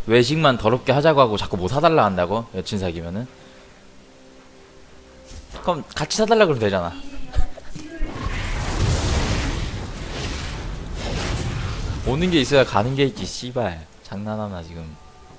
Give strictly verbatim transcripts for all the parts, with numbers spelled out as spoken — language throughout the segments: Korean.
외식만 더럽게 하자고 하고 자꾸 뭐 사달라 한다고? 여친 사귀면은? 그럼 같이 사달라 그러면 되잖아. 오는 게 있어야 가는 게 있지, 씨발. 장난하나, 지금.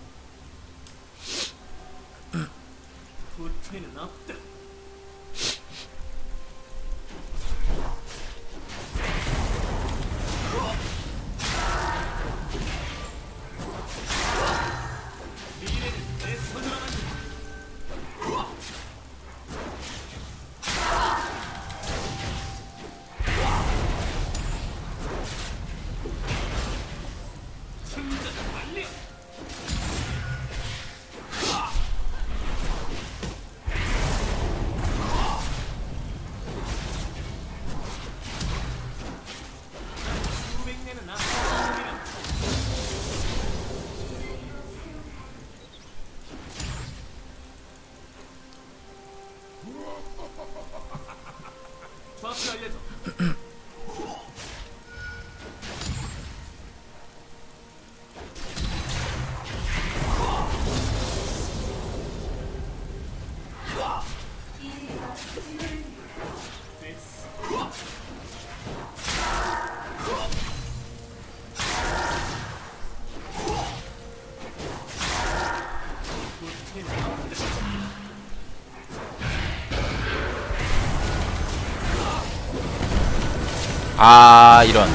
아, 이런.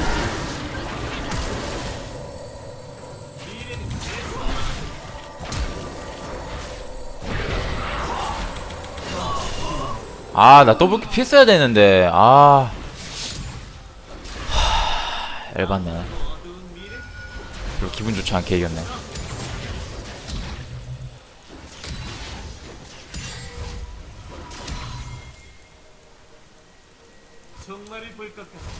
아, 나 더블킬 피했어야 되는데. 아. 하... 열받네. 별로 기분 좋지 않게 이겼네. 정말이 볼 것 같아.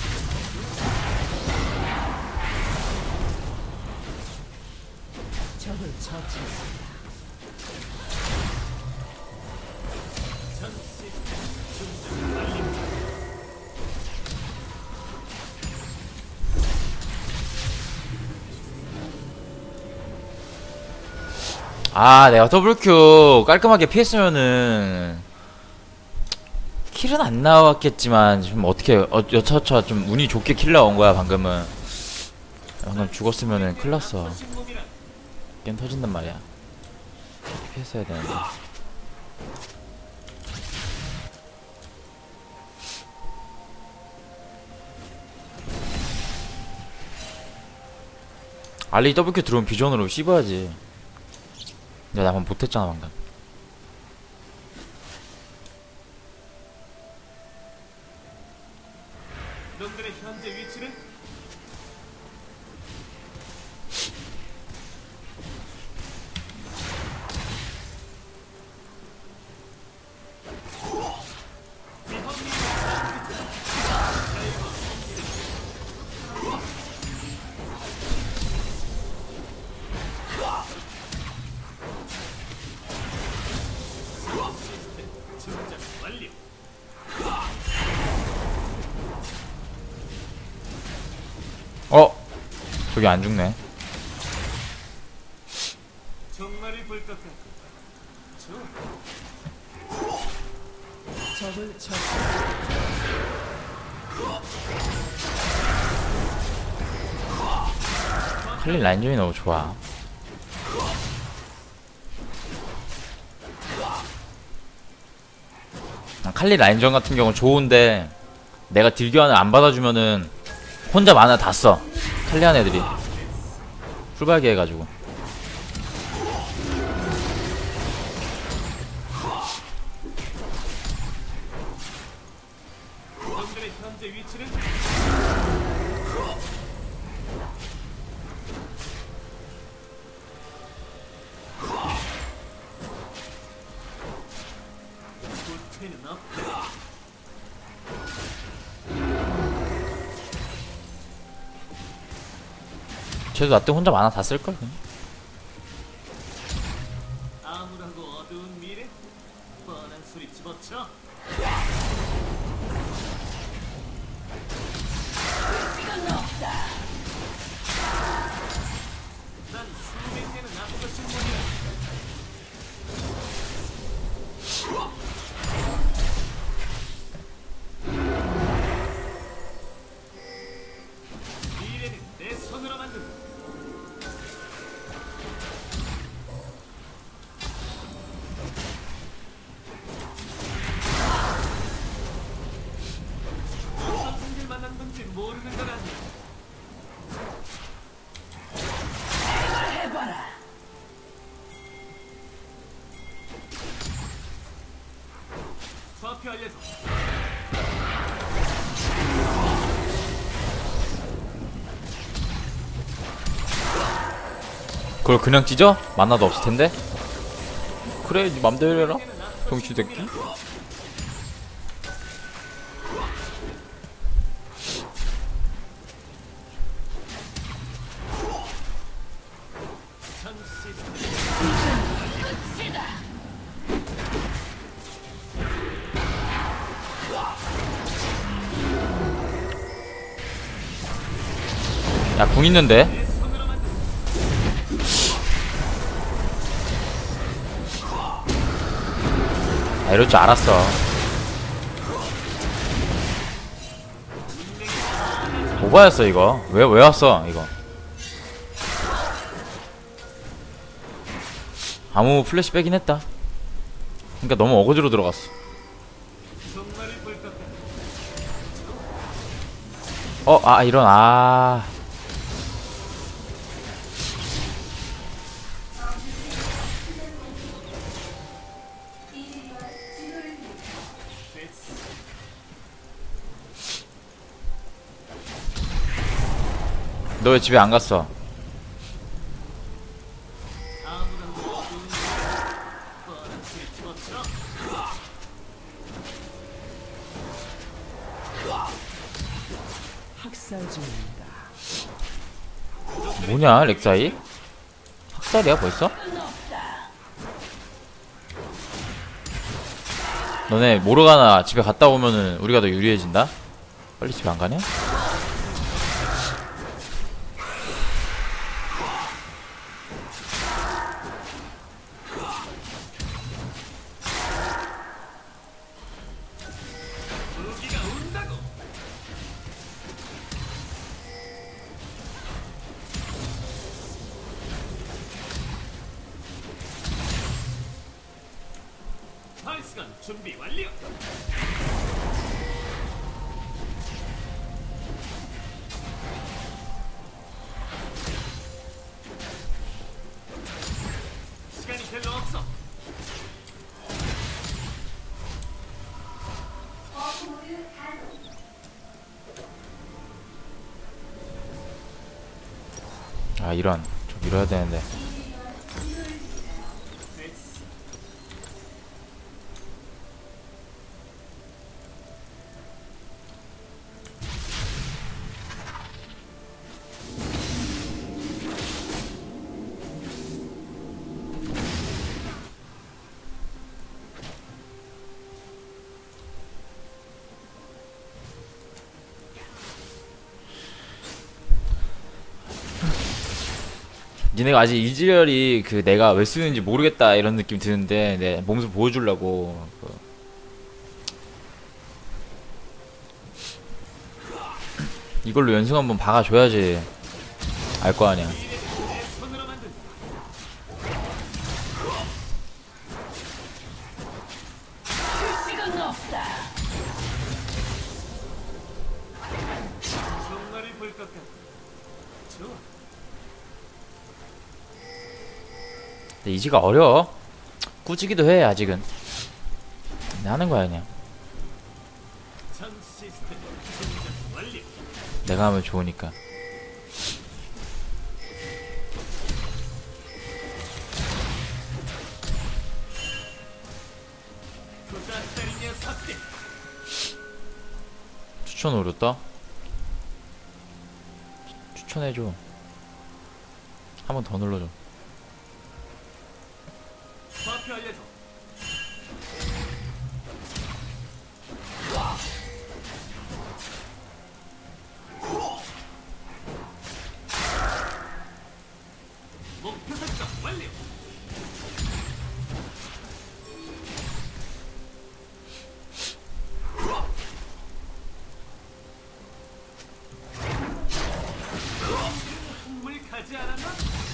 적을 처치했습니다. 전 시스템 충전 완료. 아, 내가 더블큐 깔끔하게 피했으면은 킬은 안 나왔겠지만 좀 어떻게 어, 여차저차 좀 운이 좋게 킬 나온 거야 방금은. 방금 죽었으면은 큰일 났어. 게임 터진단 말이야. 피했어야 되는데. 알리 더블큐 들어오면 비전으로 씹어야지. 내가 나만 못했잖아 방금. 놈들의 현재 위치는? 충전 완료. 어? 저기 안 죽네. 정말이 볼 것 같아. 적을 처치. 칼리 라인전이 너무 좋아. 칼리 라인전 같은 경우는 좋은데 내가 딜교환을 안 받아주면은 혼자 만화 다 써. 칼리한 애들이 풀발기 해가지고. 놈들의 현재 위치는? 후퇴는 없다. 쟤도 나 때 혼자 만화 다 쓸걸? 암울하고 어두운 미래? 뻔한 소리 집어쳐. 난 수백 년은 좌표 알려줘. 그걸 그냥 찢어? 만나도 없을 텐데. 그래, 네 맘대로 해라. 정신 새끼. 전 시스템 야, 궁 있는데. 내 손으로 만든 아, 이럴 줄 알았어. 오바였어 이거. 왜 왜 왔어 이거. 아무 플래시 빼긴 했다. 그러니까 너무 어거지로 들어갔어. 정말을 볼 것 같아. 어, 아 이런 아. 됐어. 너 왜 집에 안 갔어? 아무랑도 어두운 미래. 뻔한 소리 집어쳐. 학살 중입니다. 뭐냐 렉사이? 학살이야 벌써? 너네 모르가나 집에 갔다 오면은 우리가 더 유리해진다? 빨리 집에 안 가냐? 무기가 온다고. 발스건 준비 완료. 시간이 별로 없어. 아 이런 좀 밀어야 되는데. 됐어. 니네가 아직 이지열이 그 내가 왜 쓰는지 모르겠다 이런 느낌 드는데 내 몸소 보여주려고 그 이걸로 연승 한번 박아줘야지 알 거 아니야. 내 손으로 만든 정말을 볼 것 같아. 좋아. 근데 이지가 어려워. 꾸지기도 해 아직은. 근데 하는 거야 그냥. 전 시스템 충전 완료. 내가 하면 좋으니까. 부잣다리 녀석들. 추천 오렸다. 추천해줘. 한 번 더 눌러줘. 좌표 알려줘. 목표 설정 완료. 물 가지 않았나?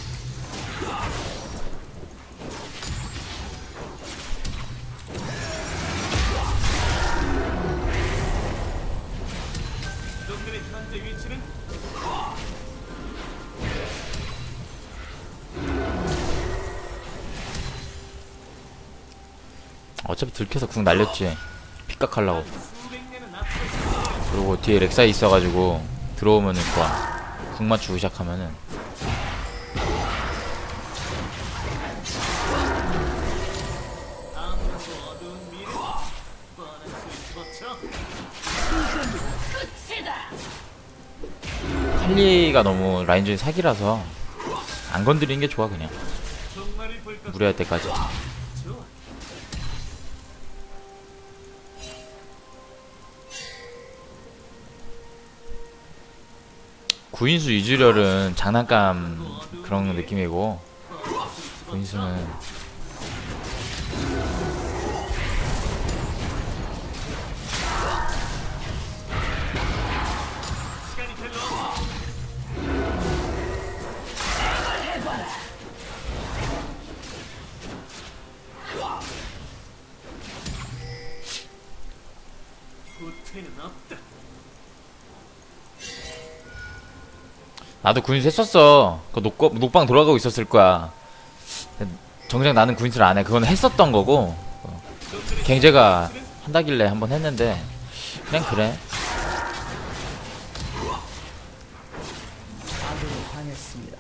놈들의 현재 위치는 어차피 들켜서 궁 날렸지. 피 직각하려고. 수백 년은 앞서 있어. 그리고 뒤에 렉사이 있어가지고 들어오면은 좋아. 궁 맞추고 시작하면은. 아무래도 어두운 미래. 뻔한 소리 집어쳐. 칼리가 너무 라인전이 사기라서 안 건드리는 게 좋아. 그냥 정말을 볼까? 무리할 때까지. 좋아. 구인수 유주렬은 장난감 그런 느낌이고, 구인수는 시간이 별로 없어. 후퇴는 없다. 나도 구인수 했었어. 그 녹, 녹방 돌아가고 있었을 거야. 정작 나는 구인수를 안 해. 그건 했었던 거고, 갱제가 한다길래 한번 했는데 그냥 그래. 아군이 당했습니다.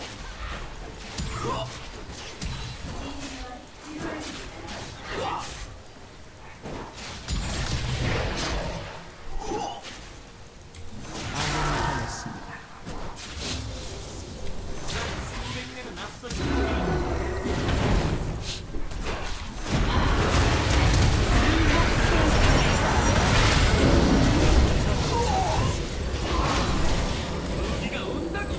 아군이 당했습니다. 수백 년은 앞서 있어. 네가 온다고.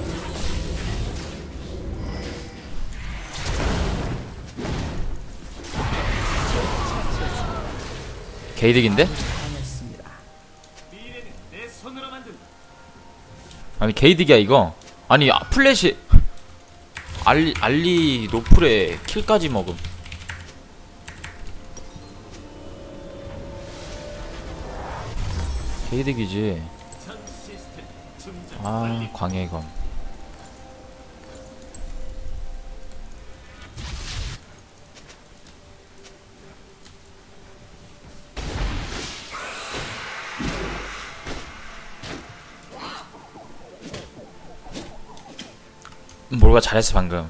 개이득인데? 당했습니다. 미래는 내 손으로 만든다. 아니 개이득이야 이거. 아니 아, 플래시 알리 알리 노플에 킬까지 먹음. 개이득이지. 전 시스템 충전 아 완료. 광해검. 모르가 잘했어 방금.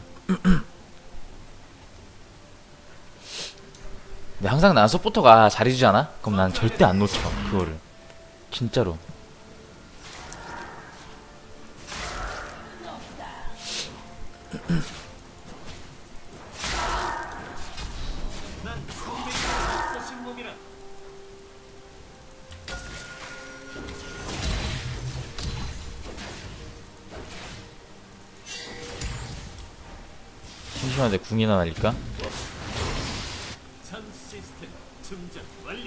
근데 항상 난 서포터가 잘해주잖아? 그럼 난 절대 안 놓쳐 그거를. 진짜로. 난 수백 년은 앞서 신몸이라. 심심한데 궁이나 날릴까? 전 시스템 충전 완료.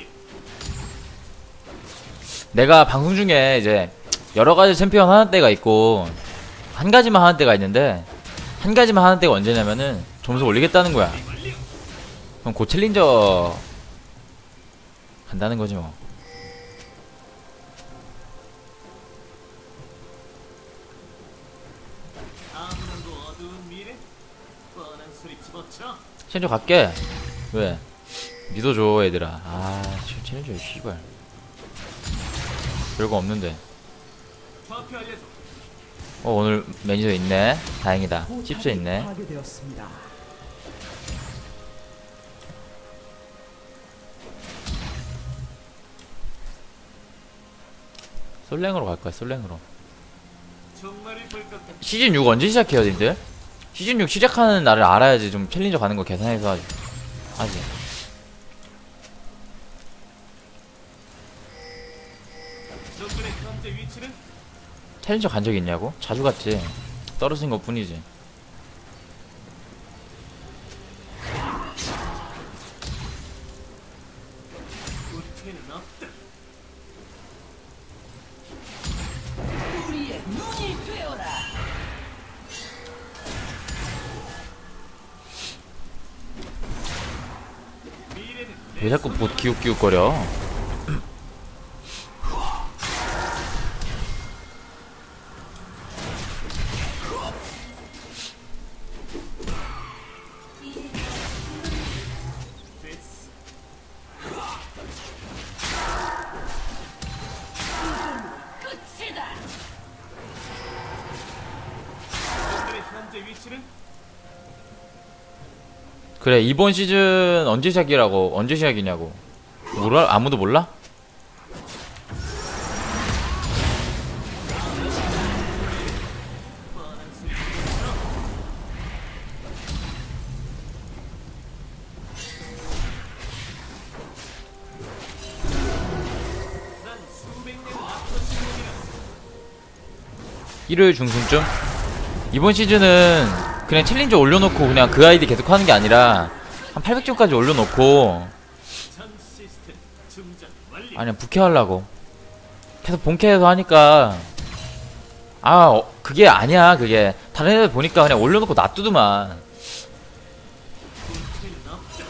내가 방송 중에 이제 여러 가지 챔피언 하는 때가 있고 한 가지만 하는 때가 있는데, 한 가지만 하는 때가 언제냐면은 점수 올리겠다는 거야. 완료. 그럼 고 챌린저 간다는 거지 뭐. 아무도 어두운 미래. 뻔한 소리 집어쳐. 챌린저 갈게. 왜? 믿어줘 얘들아. 아 챌- 챌린저 씨발 별거 없는데. 좌표 알려줘. 어 오늘 매니저 있네. 다행이다. 칩스 있네. 파괴되었습니다. 솔랭으로 갈 거야. 솔랭으로. 정말을 볼것 같아. 시즌 육 언제 시작해요 님들? 시즌 육 시작하는 날을 알아야지 좀 챌린저 가는 거 계산해서 하지. 하지. 정글의 현재 위치는 챌린저 간 적 있냐고? 자주 갔지. 떨어진 것 뿐이지. 후퇴는 없다. 미래는 왜 자꾸 봇 기웃기웃거려? 됐어. 현재 위치는 그래, 이번 시즌 언제 시작이라고? 언제 시작이냐고. 몰라? 아무도 몰라? 뻔한 소리 집어쳐. 난 수백 년 앞서신 놈이라. 일요일 중순쯤? 이번 시즌은 그냥 챌린저 올려놓고 그냥 그 아이디 계속 하는 게 아니라 한 팔백 점까지 올려놓고 전 시스템 충전 완료. 아니야 부캐하려고 계속 본캐에서 하니까 아 어, 그게 아니야. 그게 다른 애들 보니까 그냥 올려놓고 놔두더만. 문제는 없다.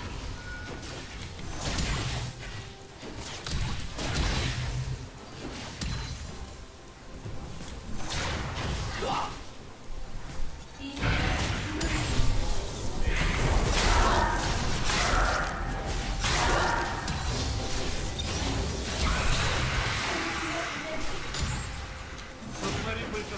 정말이 볼까?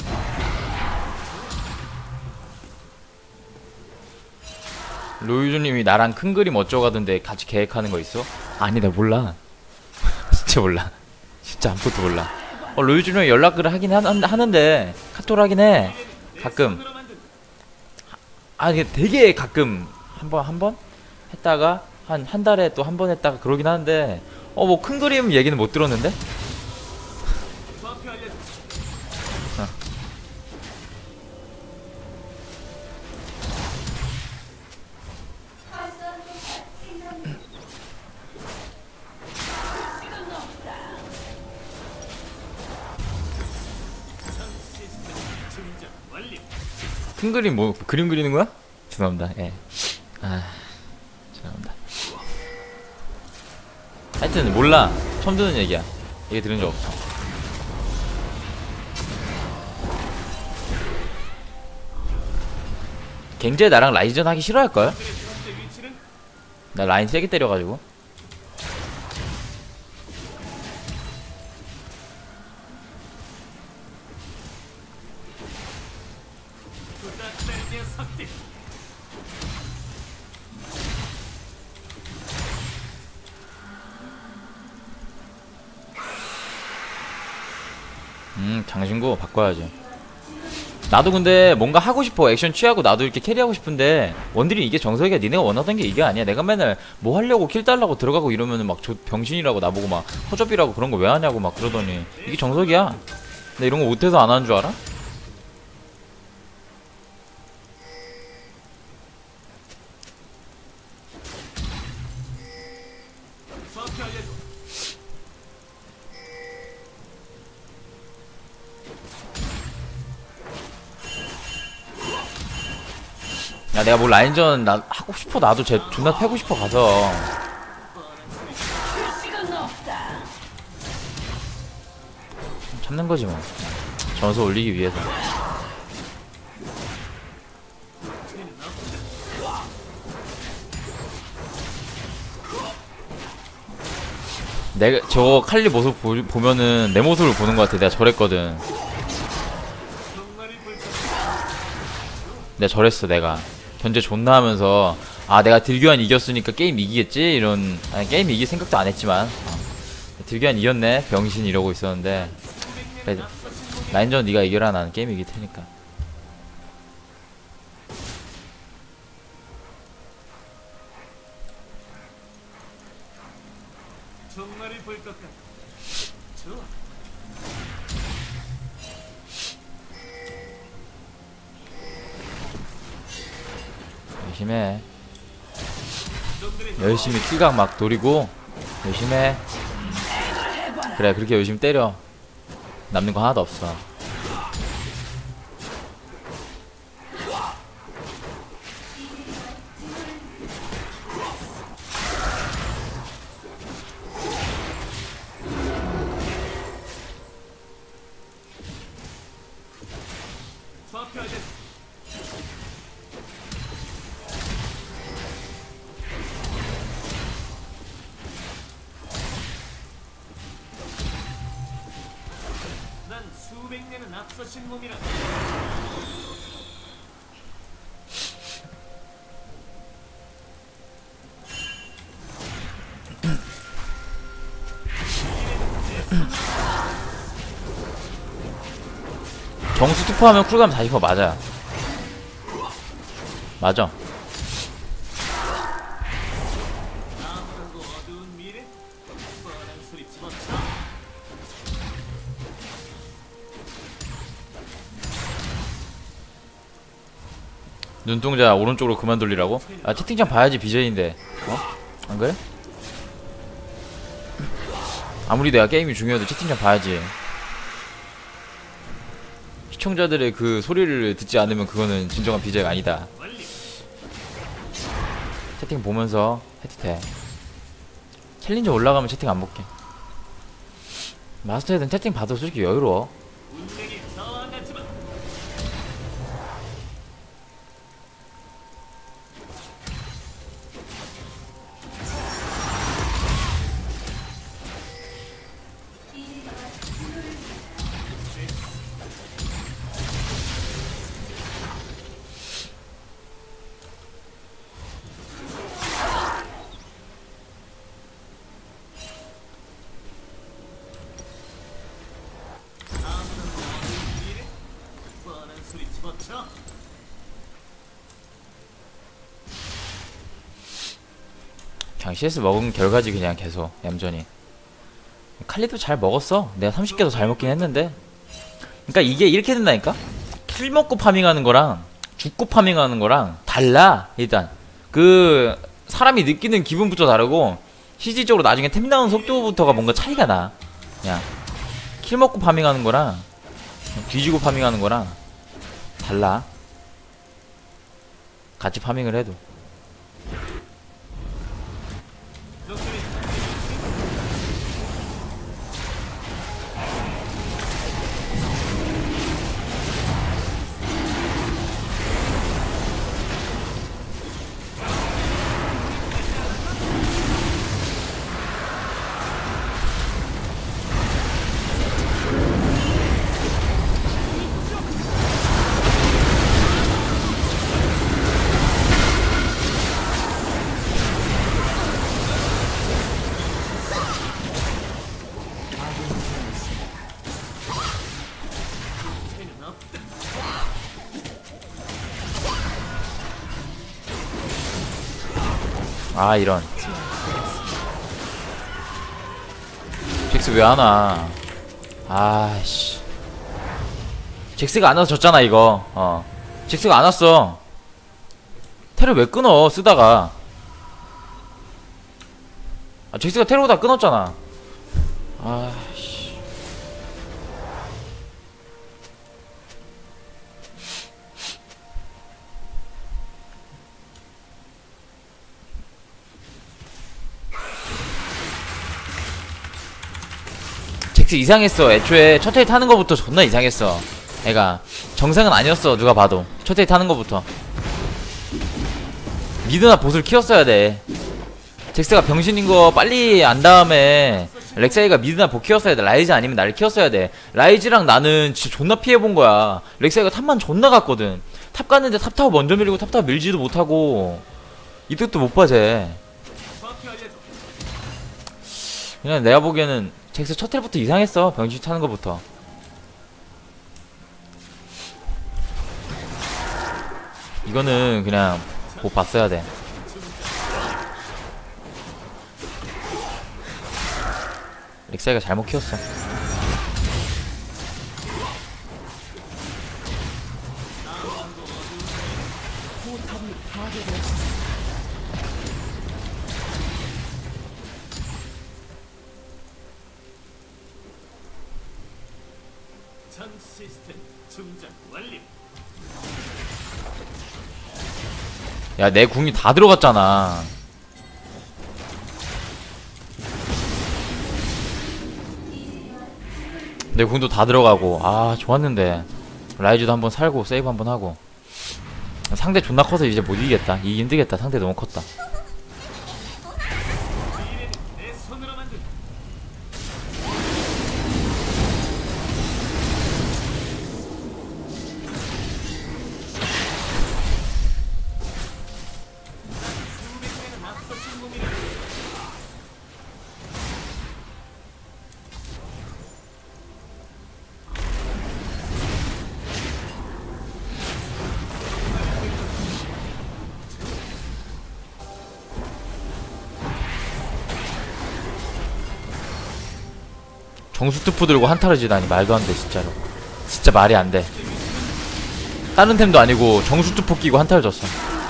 로유주님이 나랑 큰 그림 어쩌고 하던데 같이 계획하는 거 있어? 아니 나 몰라. 진짜 몰라. 진짜 아무것도 몰라. 어 로유주님 연락을 하긴 하, 하는데 카톡을 하긴 해. 가끔. 손으로 만든 아 이게 되게 가끔 한 번 한 번 했다가 한 한 달에 또 한 번 했다가 그러긴 하는데 어 뭐 큰 그림 얘기는 못 들었는데. 좌표 알려줘. 전 시스템 충전 완료. 큰 그림 뭐 그림 그리는 거야? 죄송합니다. 예. 아 죄송합니다. 하여튼 몰라. 처음 듣는 얘기야. 얘기 들은 적 없어. 갱제 나랑 라이전 하기 싫어할걸? 그의 현재 위치는 나 라인 세게 때려가지고. 부탁드릴 녀석들. 음 장신구 바꿔야지. 나도 근데 뭔가 하고 싶어. 액션 취하고 나도 이렇게 캐리하고 싶은데 원딜이 이게 정석이야. 니네가 원하던 게 이게 아니야. 내가 맨날 뭐 하려고 킬 달라고 들어가고 이러면은 막 저 병신이라고 나보고 막 허접이라고 그런 거 왜 하냐고 막 그러더니 이게 정석이야. 나 이런 거 못해서 안 하는 줄 알아? 좌표 알려줘. 야 내가 뭐 라인전 나 하고 싶어. 나도 쟤 존나 패고 싶어 가서. 참는 거지 뭐. 점수 올리기 위해서. 내가 저거 칼리 모습 보, 보면은 내 모습을 보는 것 같아. 내가 저랬거든. 정말이 볼까? 내가 저랬어. 내가 견제 존나 하면서 아 내가 딜교환 이겼으니까 게임 이기겠지 이런. 아니 게임 이길 생각도 안 했지만 어. 딜교환 이겼네 병신 이러고 있었는데 그래, 라인전 네가 이겨라. 나는 게임 이길 테니까. 정말이 볼 것 같아. 좋아. 열심히 해. 놈들의 열심히 킬각 막 노리고 열심히 해. 그래 그렇게 열심히 때려. 남는 거 하나도 없어. 좌표 알려줘. 난 수백 년은 앞서신 몸이라. 정수 투포하면 쿨감 사십 퍼센트 맞아요. 맞아. 아무라고 어두운 미래? 뻔한 소리 집어쳐. 눈동자 오른쪽으로 그만 돌리라고? 아 채팅창 봐야지 비전인데 어? 안그래? 아무리 내가 게임이 중요해도 채팅창 봐야지. 시청자들의 그 소리를 듣지 않으면 그거는 진정한 비전이 아니다. 채팅 보면서 해도 돼. 챌린저 올라가면 채팅 안 볼게. 마스터 헤드는 채팅 봐도 솔직히 여유로워. 운명이 더 안 났지만 뻔한 소리 집어쳐. 그냥 씨에스 먹은 결과지 그냥 계속 얌전히. 칼리도 잘 먹었어. 내가 삼십 개도 잘 먹긴 했는데. 그러니까 이게 이렇게 된다니까? 킬 먹고 파밍하는 거랑 죽고 파밍하는 거랑 달라. 일단 그 사람이 느끼는 기분부터 다르고 실질적으로 나중에 템 나오는 속도부터가 뭔가 차이가 나. 그냥 킬 먹고 파밍하는 거랑 뒤지고 파밍하는 거랑 달라. 같이 파밍을 해도. 아 이런. 잭스 왜 안와? 아씨. 잭스가 안 와서 졌잖아 이거. 어 잭스가 안 왔어. 테러 왜 끊어 쓰다가. 아 잭스가 테러 다 끊었잖아. 아씨. 잭스 이상했어. 애초에 첫 회에 타는 거부터 존나 이상했어. 애가 정상은 아니었어. 누가 봐도 첫 회에 타는 거부터. 미드나 봇을 키웠어야 돼. 잭스가 병신인 거 빨리 안 다음에 렉사이가 미드나 봇 키웠어야 돼. 라이즈 아니면 나를 키웠어야 돼. 라이즈랑 나는 진짜 존나 피해본 거야. 렉사이가 탑만 존나 갔거든. 탑 갔는데 탑타워 먼저 밀리고 탑타워 밀지도 못하고 이득도 못 봐 쟤. 그냥 내가 보기에는 잭스 첫 텔부터 이상했어. 병신 타는 거부터. 이거는 그냥 못 봤어야 돼. 렉사이가 잘못 키웠어. 포탑이 파괴되었습니다. 전 시스템 충전 완료. 야, 내 궁이 다 들어갔잖아. 내 궁도 다 들어가고. 아, 좋았는데. 라이즈도 한번 살고 세이브 한번 하고. 상대 존나 커서 이제 못 이기겠다. 이기 힘들겠다. 상대 너무 컸다. 내 손으로 만든 정수투포 들고 한타를 지다니 말도 안 돼 진짜로. 진짜 말이 안 돼. 다른 템도 아니고 정수투포 끼고 한타를 졌어.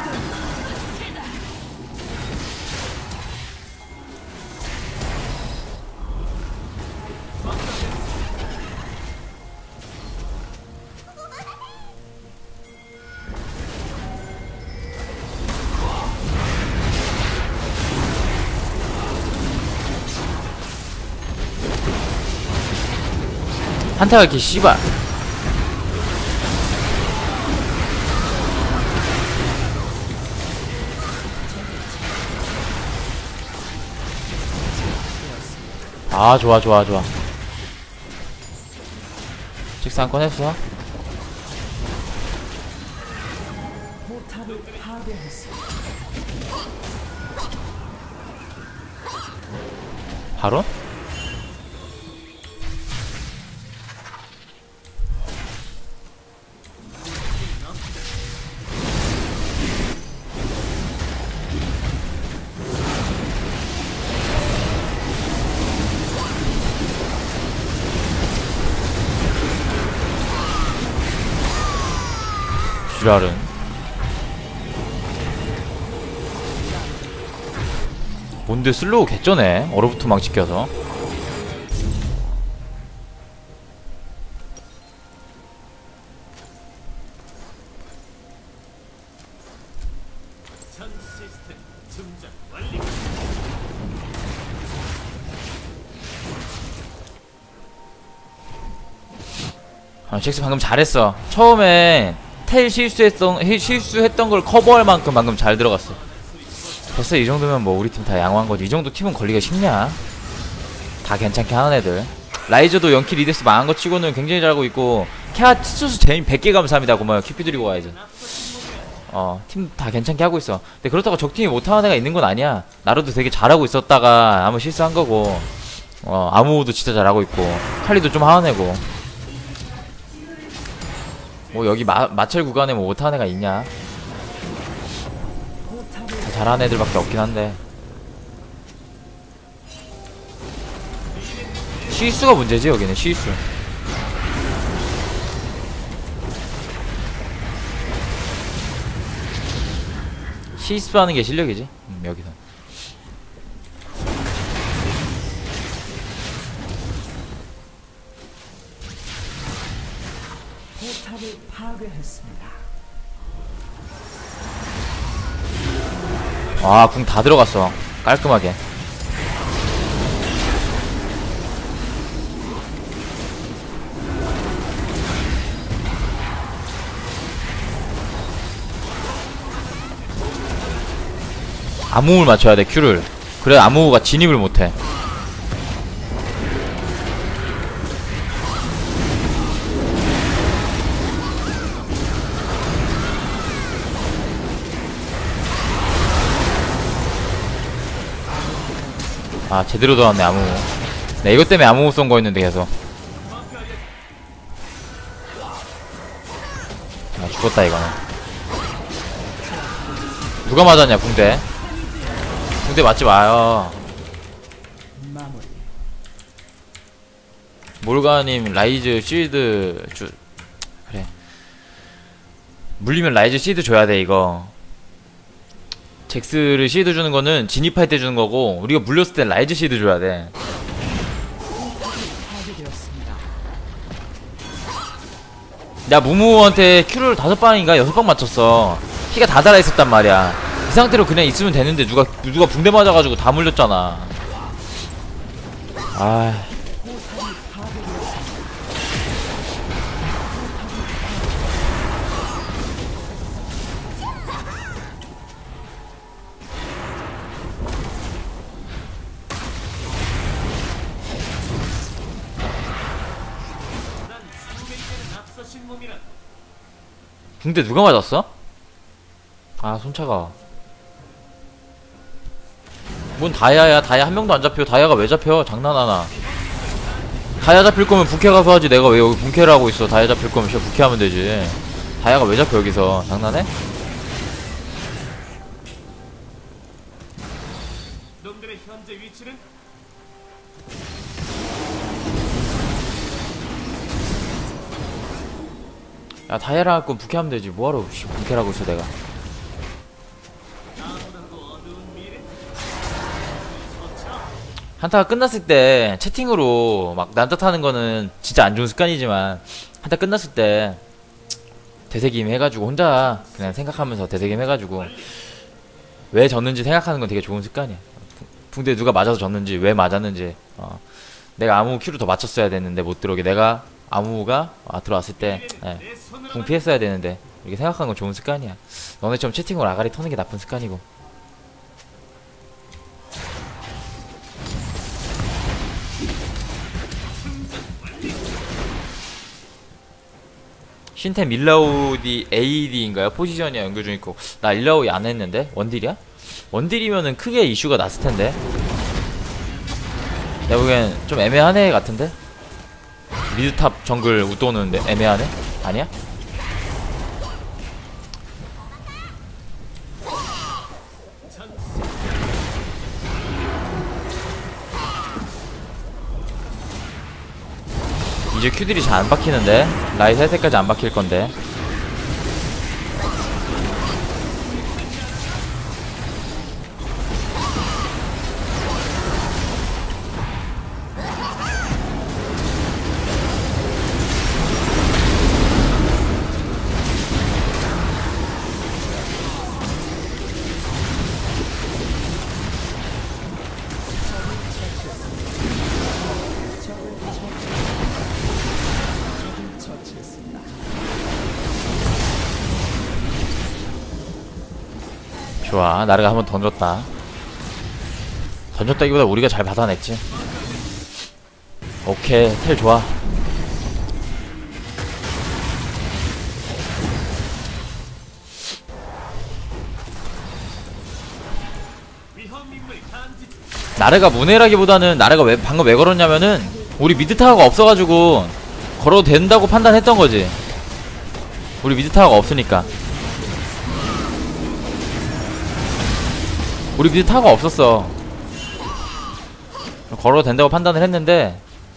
한타가 이렇게 씨발. 아 좋아 좋아 좋아. 책상 꺼냈어? 포탑을 파괴했습니다. 바로? 지랄은 뭔데 슬로우 개쩌네. 얼어붙어 망치 껴서. 전 시스템 증장 완료. 아, 잭스 방금 잘했어. 처음에 텔 실수했던 해- 실수했던 걸 커버할 만큼 방금 잘 들어갔어. 됐어. 이 정도면 뭐 우리 팀 다 양호한 거지. 이 정도 팀은 걸리기가 쉽냐? 다 괜찮게 하는 애들. 라이저도 영킬 리데스 망한 거 치고는 굉장히 잘하고 있고, 캐아 치수수 제임 백 개 감사합니다. 고마워요. 큐피 드리고 와야지. 어, 팀 다 괜찮게 하고 있어. 근데 그렇다고 적팀이 못하는 애가 있는 건 아니야. 나루도 되게 잘하고 있었다가 아무 실수한 거고, 어, 아무도 진짜 잘하고 있고, 칼리도 좀 하는 애고. 뭐 여기 마, 마첼 구간에 뭐 못하는 애가 있냐? 다 잘하는 애들밖에 없긴 한데. 실수가 문제지 여기는. 실수. 실수하는 게 실력이지. 음, 여기서. 포탑을 파괴했습니다. 아, 궁 다 들어갔어. 깔끔하게. 암호를 맞춰야 돼, 큐를. 그래 암호가 진입을 못해. 아, 제대로 들어왔네, 암호. 네, 이것 때문에 암호 쏜 거였는데, 계속. 아, 죽었다, 이거는. 누가 맞았냐, 붕대. 붕대 맞지 마요. 마무리. 몰가님, 라이즈, 실드, 주, 그래. 물리면 라이즈 실드 줘야 돼, 이거. 잭스를 실드 주는 거는 진입할 때 주는 거고, 우리가 물렸을 때 라이즈 실드 줘야 돼. 파괴되었습니다. 나 무무한테 큐를 다섯 방인가 여섯 방 맞췄어. 피가 다 달아 있었단 말이야. 이 상태로 그냥 있으면 되는데 누가 누가 붕대 맞아가지고 다 물렸잖아. 아, 난 수백개는 앞서신 몸이라. 붕대 누가 맞았어? 아, 손차가. 뭔 다이아야? 다이아 한 명도 안 잡혀. 다이아가 왜 잡혀? 장난하나? 다이아 잡힐 거면 부캐 가서 하지. 내가 왜 여기 부캐를 하고 있어? 다이아 잡힐 거면 진짜 부캐 하면 되지. 다이아가 왜 잡혀 여기서? 장난해? 놈들의 현재 위치는 야 다이아라 할건 부캐하면 되지. 뭐하러 씨, 부캐라고 있어 내가. 한타가 끝났을 때 채팅으로 막 난tat하는 거는 진짜 안 좋은 습관이지만, 한타 끝났을 때 되새김 해가지고 혼자 그냥 생각하면서 되새김 해가지고 왜 졌는지 생각하는 건 되게 좋은 습관이야. 붕대 누가 맞아서 졌는지, 왜 맞았는지, 어. 내가 아무 큐를 더 맞췄어야 되는데 못 들어오게, 내가 아무가 아, 들어왔을 때 예, 궁 피했어야 되는데, 이렇게 생각하는 건 좋은 습관이야. 너네처럼 채팅으로 아가리 터는 게 나쁜 습관이고. 신템 일라오디 에이디인가요? 포지션이야 연결 중있고. 나 일라오디 안 했는데? 원딜이야? 원딜이면은 크게 이슈가 났을 텐데. 내가 보기엔 좀 애매하네 같은데? 미드탑 정글 웃도는데 애매하네? 아니야? 이제 큐들이 잘 안 박히는데? 라이 살 때까지 안 박힐 건데. 좋아, 나르가 한번 던졌다. 던졌다기보다 우리가 잘 받아냈지. 오케이, 텔 좋아. 나르가 문해라기보다는, 나르가 왜 방금 왜 걸었냐면은 우리 미드타워가 없어가지고 걸어도 된다고 판단했던 거지. 우리 미드타워가 없으니까. 우리 미드 타워가 없었어. 걸어도 된다고 판단을 했는데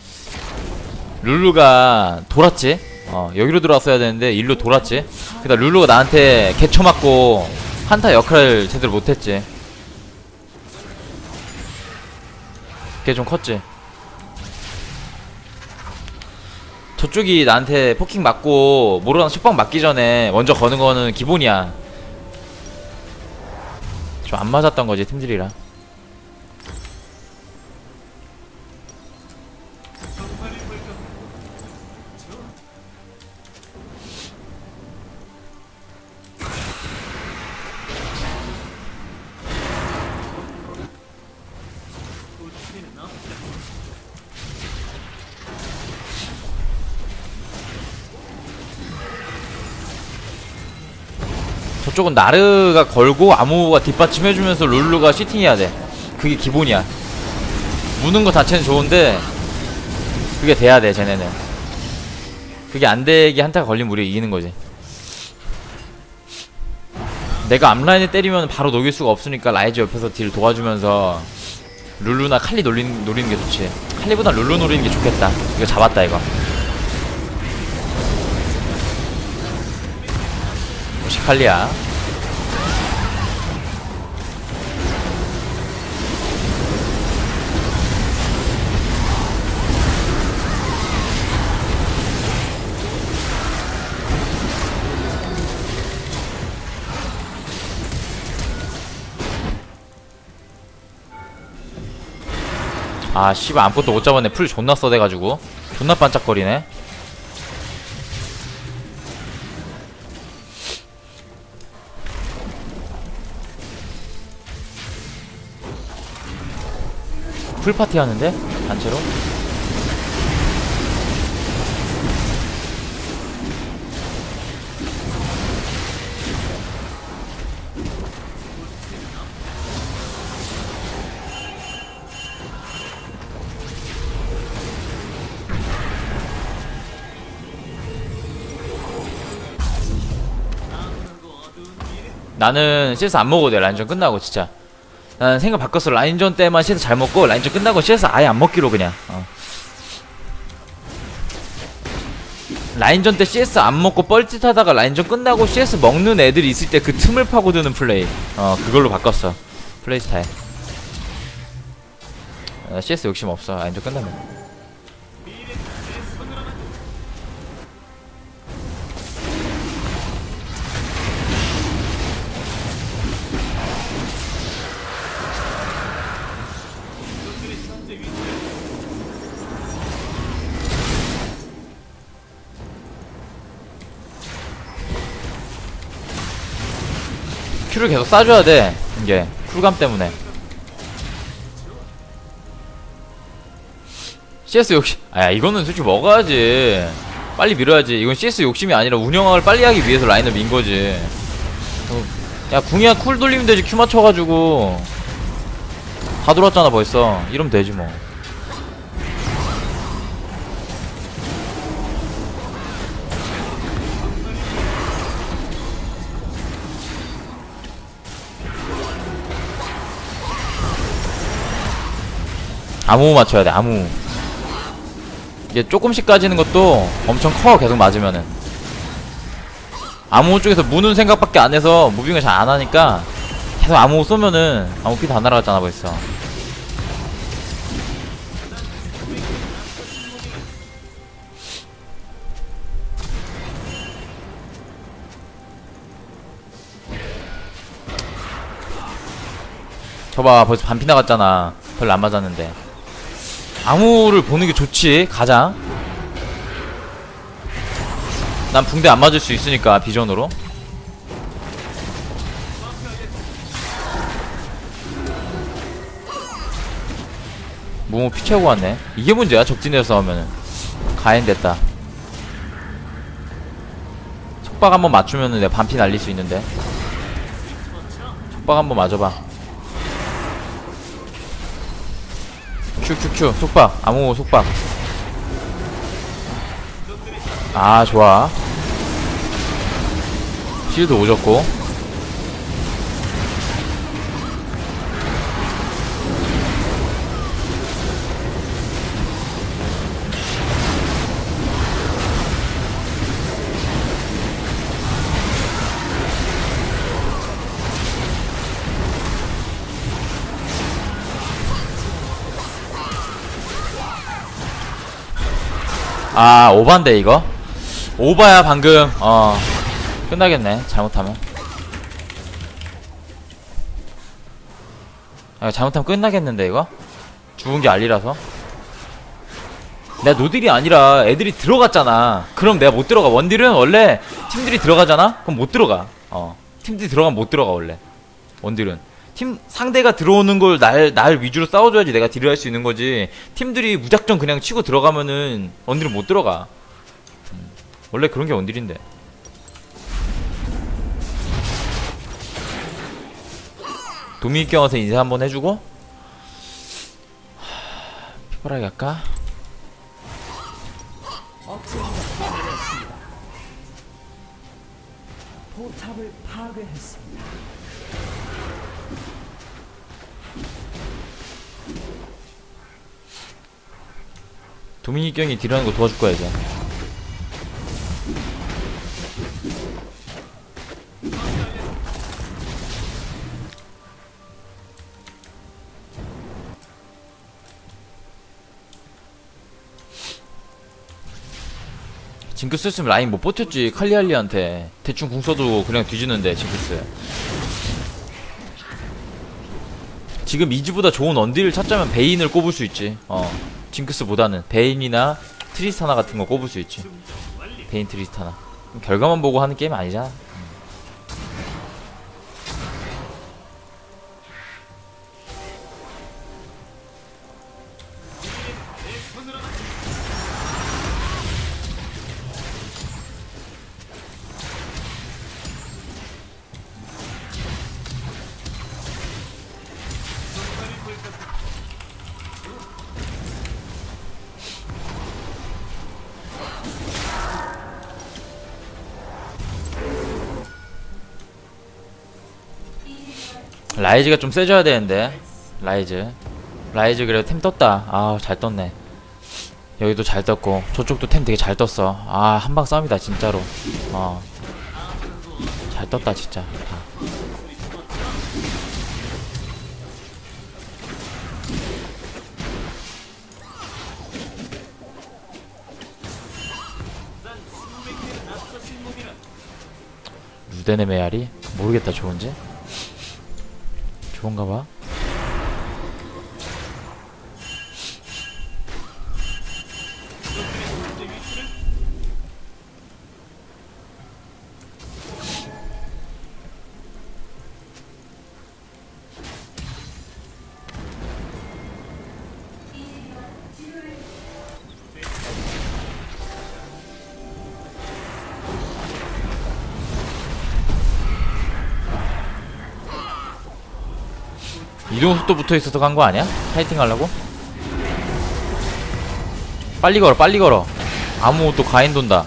룰루가 돌았지. 어, 여기로 들어왔어야 되는데 일로 돌았지. 그니까 룰루가 나한테 개쳐맞고 한타 역할을 제대로 못했지. 그게 좀 컸지. 저쪽이 나한테 포킹 맞고 모로랑 속박 맞기 전에 먼저 거는 거는 기본이야. 좀 안 맞았던 거지, 팀들이랑. 저쪽은 나르가 걸고 아무가 뒷받침해주면서 룰루가 시팅해야 돼. 그게 기본이야. 무는 거 자체는 좋은데 그게 돼야 돼, 쟤네는. 그게 안 되게 한타가 걸리면 우리가 이기는 거지. 내가 앞라인에 때리면 바로 녹일 수가 없으니까 라이즈 옆에서 딜 도와주면서 룰루나 칼리 노리는, 노리는 게 좋지. 칼리보다 룰루 노리는 게 좋겠다. 이거 잡았다, 이거. 역시 칼리야. 아 씨발 아무것도 못 잡았네. 풀 존나 써대가지고 존나 반짝거리네. 풀파티 하는데? 단체로? 나는 씨에스 안 먹어도 돼. 라인전 끝나고 진짜. 나는 생각 바꿨어. 라인전 때만 씨에스 잘 먹고 라인전 끝나고 씨에스 아예 안 먹기로 그냥. 어. 라인전 때 씨에스 안 먹고 뻘짓하다가 라인전 끝나고 씨에스 먹는 애들이 있을 때 그 틈을 파고드는 플레이. 어 그걸로 바꿨어 플레이 스타일. 어, 씨에스 욕심 없어 라인전 끝나면. 큐를 계속 쏴줘야 돼. 이게 쿨감 때문에. 씨에스 욕심. 아야 이거는 솔직히 먹어야지. 빨리 밀어야지. 이건 씨에스 욕심이 아니라 운영을 빨리 하기 위해서 라인을 민 거지. 어, 야 궁이야 쿨 돌리면 되지. 큐 맞춰가지고 다 돌았잖아 벌써. 이러면 되지 뭐. 아무 맞춰야 돼. 아무. 이게 조금씩 까지는 것도 엄청 커. 계속 맞으면은. 아무 쪽에서 무는 생각밖에 안 해서 무빙을 잘 안 하니까 계속 아무 쏘면은 아무 피 다 날아갔잖아 벌써. 저봐 벌써 반피 나갔잖아. 별로 안 맞았는데. 아무를 보는 게 좋지 가장. 난 붕대 안 맞을 수 있으니까 비전으로. 무모 피 채우고 왔네. 이게 문제야 적진에서 싸우면은. 가엔됐다. 속박 한번 맞추면은 내가 반피 날릴 수 있는데. 속박 한번 맞아봐. 큐큐큐 속박. 아무 속박. 아 좋아. 실드 오졌고. 아 오반데 이거? 오바야 방금. 어 끝나겠네 잘못하면. 아 잘못하면 끝나겠는데 이거? 죽은게 알리라서. 내가 노딜이 아니라 애들이 들어갔잖아. 그럼 내가 못 들어가. 원딜은 원래 팀들이 들어가잖아? 그럼 못 들어가. 어 팀들이 들어가면 못 들어가 원래. 원딜은 팀 상대가 들어오는 걸 날 날 위주로 싸워줘야지 내가 딜을 할 수 있는 거지. 팀들이 무작정 그냥 치고 들어가면은 원딜은 못 들어가. 음, 원래 그런 게 원딜인데. 도미닉경 와서 인사 한번 해주고. 피바라기 할까? 억제기가 파괴했습니다. 포탑을 파괴했습니다. 도미닉경이 딜하는 거 도와줄 거야 이제. 징크스 쓰면 라인 못 버텼지. 칼리알리한테 대충 궁 써도 그냥 뒤지는데 징크스. 지금 이즈보다 좋은 원딜을 찾자면 베인을 꼽을 수 있지. 어 징크스보다는 베인이나 트리스타나 같은 거 꼽을 수 있지. 베인 트리스타나. 결과만 보고 하는 게임 아니잖아. 라이즈가 좀 세져야 되는데. 라이즈 라이즈 그래도 템 떴다. 아우 잘 떴네. 여기도 잘 떴고 저쪽도 템 되게 잘 떴어. 아 한방 싸움이다 진짜로. 어 잘 떴다 진짜. 다. 루덴의 메아리? 모르겠다 좋은지? 좋은가봐. 이동 속도 붙어 있어서 간 거 아니야? 파이팅 하려고? 빨리 걸어, 빨리 걸어. 아무것도 가인 돈다.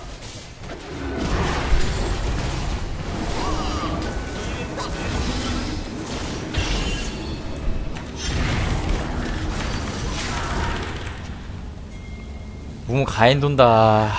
무무 가인 돈다.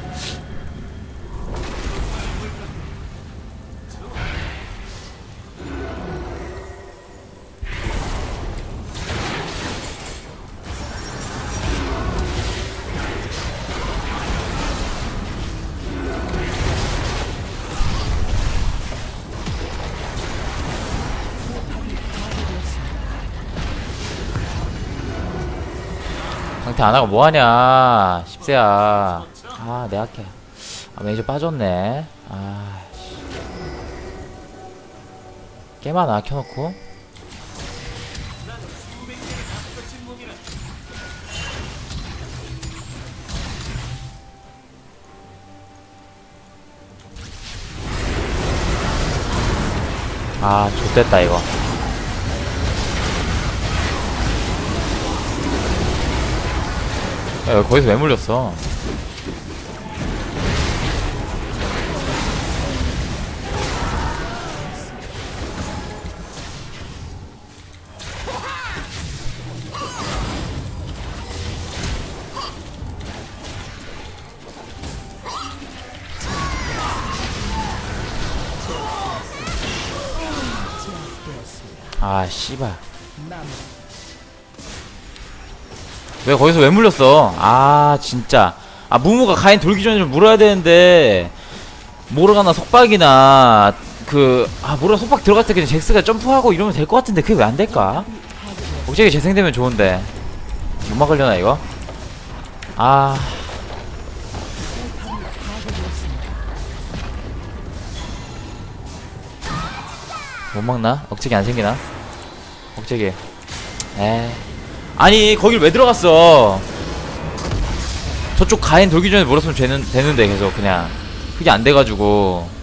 상태 안하고 뭐하냐 십세야. 아 내가 할게. 아 매니저 빠졌네. 아 깨마나 켜놓고. 아 좆됐다 이거. 야, 거기서 왜 물렸어? 아 씨발. 왜 거기서 왜 물렸어? 아 진짜. 아 무무가 가인 돌기 전에 좀 물어야 되는데 모르가나 속박이나 그 아 모르가 속박 들어갈 때 그냥 잭스가 점프하고 이러면 될 것 같은데 그게 왜 안 될까? 억제기 재생되면 좋은데 못 막으려나 이거? 아 못 막나? 억제기 안 생기나? 억제기. 에이. 아니 거길 왜 들어갔어? 저쪽 가인 돌기 전에 물었으면 되는, 되는데 계속 그냥 그게 안 돼가지고